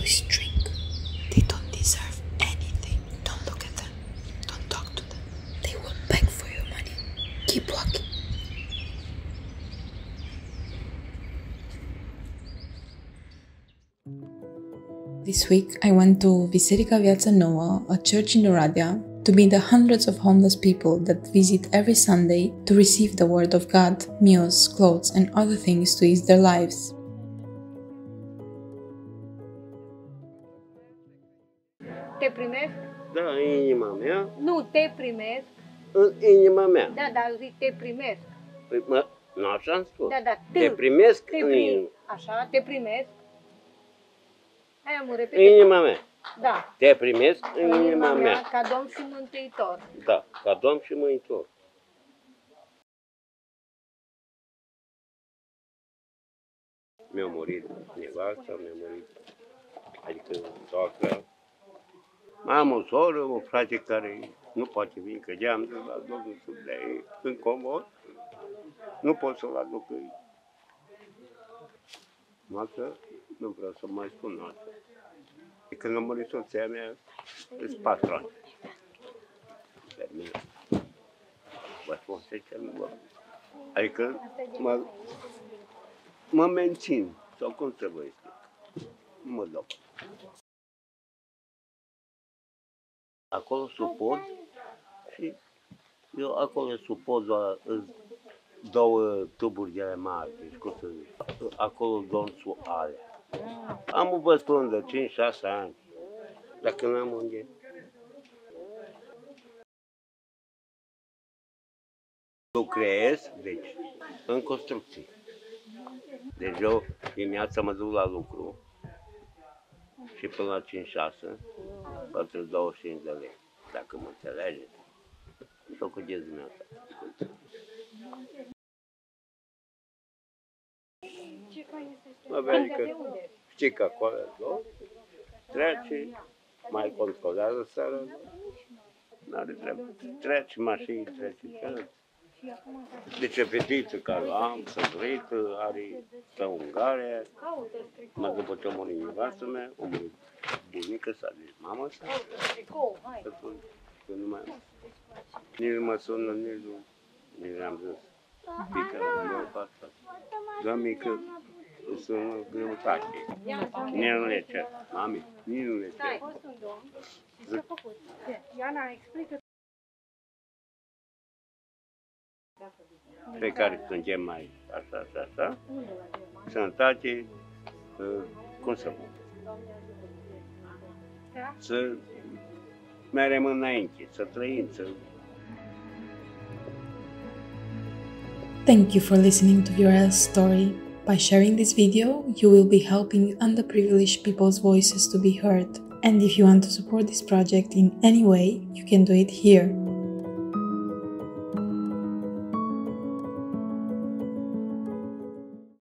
always drink. They don't deserve anything. Don't look at them. Don't talk to them. They will beg for your money. Keep walking. This week, I went to Biserica Viața Nouă, a church in Oradea, to meet the hundreds of homeless people that visit every Sunday to receive the Word of God, meals, clothes, and other things to ease their lives. Te primesc? Da, în inima mea. Nu, te primesc. În inima mea. Da, dar zic te primesc. Păi, nu așa am spus. Da, da, te primesc te în inima. Așa, te primesc. Aia mă repede. În inima mea. Da. Te primesc în inima mea. Ca Domn și Mântuitor. Da, ca Domn și Mântuitor. Mi-a murit nevasta, mi-a murit, adică soacra. Am o soră, o frate care nu poate veni, că de-am dus la Domnul sub de ei, în comod. Nu pot să-l aduc ei. Noastră, nu vreau să mai spun noastră. De când a murit soția mea, sunt 4 ani. Dar mine, vă spun sincer, adică mă mențin, sau cum să vă explic, nu mă dau. Acolo sub pod și eu acolo sub pod două tuburi de ale mari, deci cum să zic, acolo dorm alea. Am o bătrân de 5-6 ani, dacă n-am unde. Lucrez, deci, în construcții. Deci eu dimineața mă duc la lucru și până la 5-6, pentru 25 de lei, dacă mă înțelegeți. Sau cu de dimineața. Adică, știi că acolo trece, mai controlează seara, n-are treabă. Trece mașini, trece cealaltă. Deci o fetiță care am, săvărită, are pe Ungaria, mă după ce a murit nevastă mea, a murit bunică sa, deci mama sa, că nu mai am. Nici nu mă sună, nici n-am zis, pică, nu fac asta. Doar mică, sună greutate, nici nu le cer, mami, nici nu le cer. Iana, explică. Pe care suntem mai așa, sănătate, cum să spun, să mergem înainte, să trăim, să... Thank you for listening to Viorel's story. By sharing this video, you will be helping underprivileged people's voices to be heard. And if you want to support this project in any way, you can do it here.